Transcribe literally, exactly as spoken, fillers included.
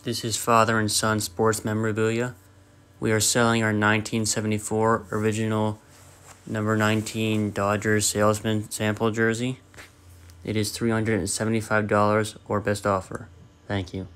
This is father and son sports memorabilia. We are selling our nineteen seventy-four original number nineteen Dodgers Salesman sample jersey. It is three hundred seventy-five dollars or best offer. Thank you.